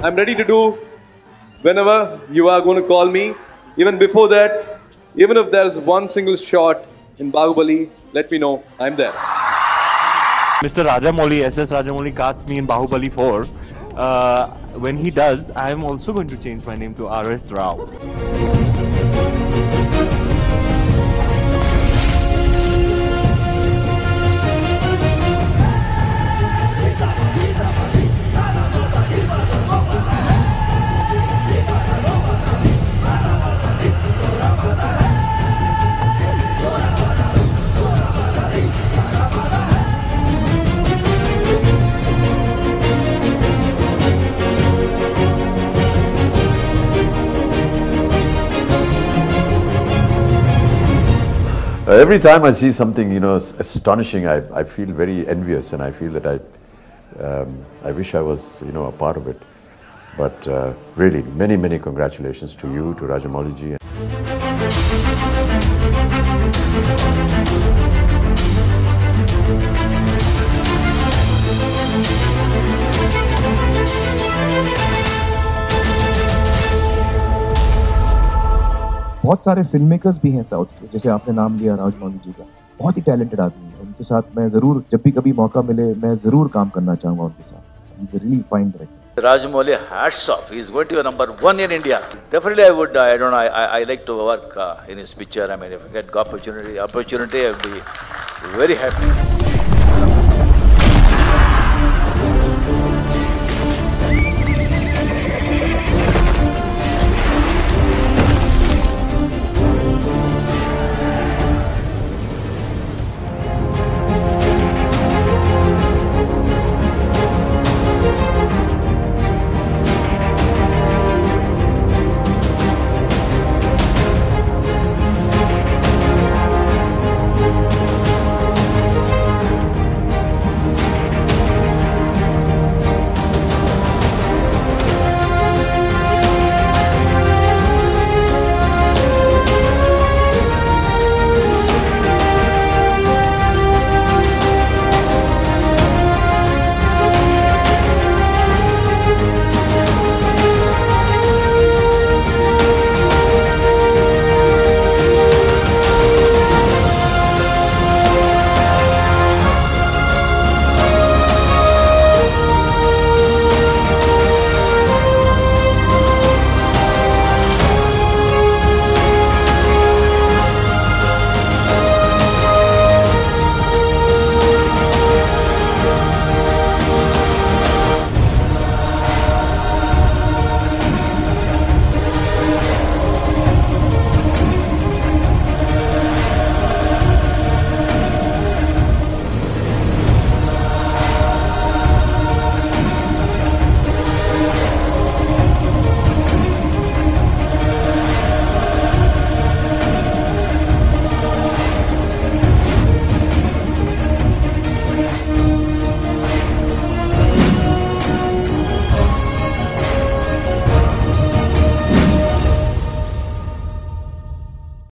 I'm ready to do whenever you are going to call me. Even before that, even if there's one single shot in Bahubali, let me know. I'm there. Mr. Rajamouli, S.S. Rajamouli casts me in Bahubali 4. When he does, I am also going to change my name to R.S. Rao. Every time I see something, astonishing, I feel very envious, and I feel that I wish I was, a part of it. But really, many, many congratulations to you, to Rajamouli ji. बहुत सारे film makers भी हैं south के, जैसे आपने नाम लिया राजमौली जी का, बहुत ही टैलेंटेड आदमी है। उनके साथ मैं जरूर, जब भी कभी मौका मिले, मैं जरूर काम करना चाहूंगा उनके साथ। He's a really fine director. Rajamouli, hats off. He's going to be number one in India. Definitely, I would. I don't know. I like to work in his picture. I mean, if I get opportunity, I would be very happy.